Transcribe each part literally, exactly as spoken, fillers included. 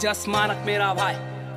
जस मानक मेरा भाई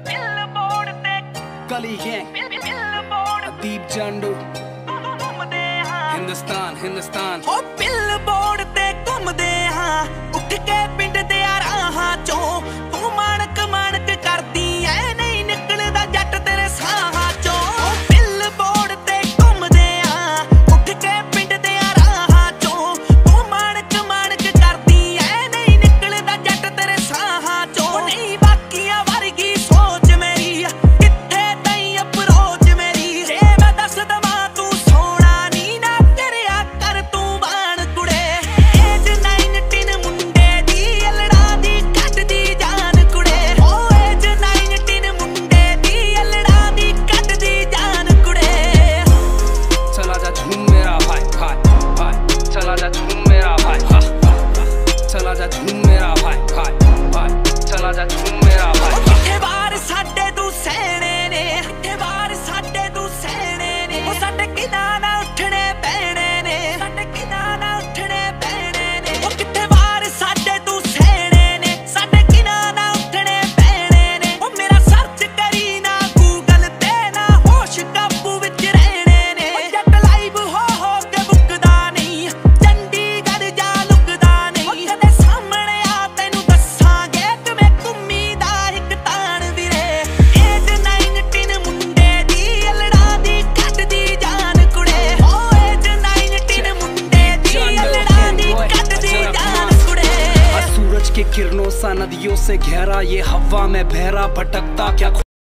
गली गैंग दीप जंडू हिंदुस्तान हिंदुस्तान ओ बिलबोर्ड ते घुमदे हां उठ के पिंड दे राहां चों तू मानक मानक करदी ऐ नहीं निकलदा जट तेरे साहां चों ओ बिलबोर्ड ते घुमदे हां उठ के पिंड दे राहां चों तू मानक मानक करदी ऐ नहीं निकलदा जट तेरे साहां चों नहीं बाकियां वर्गी सोच मेरी किथे तई अप्रोच मेरी जे मैं दस दवां तू सोना नी ना तेरिया कर तू बाण कुड़े एज नाइनटीन मुंडे दी अलड़ा दी कट दी जान कुड़े ओ एज नाइनटीन मुंडे दी अलड़ा दी कट दी जान कुड़े चला जा झूम मेरा भाई भाई भाई चला जा झूम मेरा भाई हा, चला जा झूम मेरा भाई भाई भाई चला जा झूम मेरा भाई किथे बार साडे तू सहने ने किथे बार साडे तू सहने ने ओ साडे किना ना उठने पैने ने साडे किना ना उठने पैने ने ओ किथे बार साडे तू सहने ने साडे किना ना उठने पैने ने ओ मेरा सर्च करी ना गूगल ते ना होश काबू विच रहने ने ओ जट लाइव हो हो के बुकदा नहीं चंडीगढ़ जा लुकदा नहीं कदे सामने आ तैनू दसांगे किवें घुम्मी दा इक ताण वीरे एज नाइनटीन मुंडे दी अलड़ा दी कट दी जान कुड़े ओ एज नाइनटीन मुंडे दी अलड़ा दी कट दी जान कुड़े आज सूरज के किरणों सा नदियों से गहरा ये हवा में बहरा भटकता क्या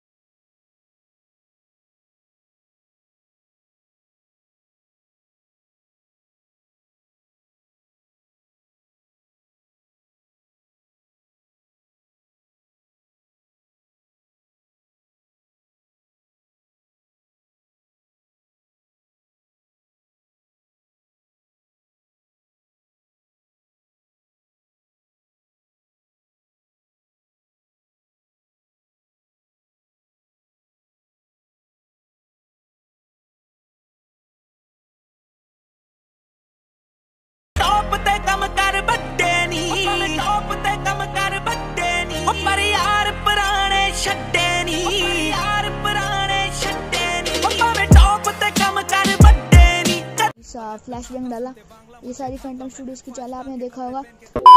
टॉप ते कम कर बड्डे नी टॉप ते कम कर बड्डे नी ओ पर यार पुराने छड्डे नी यार पुराने छड्डे नी ओ भावे टॉप ते कम कर बड्डे नी फ्लैश बैंग डाला। ये सारी फैंटम स्टूडियोज की चाल आपने देखा होगा।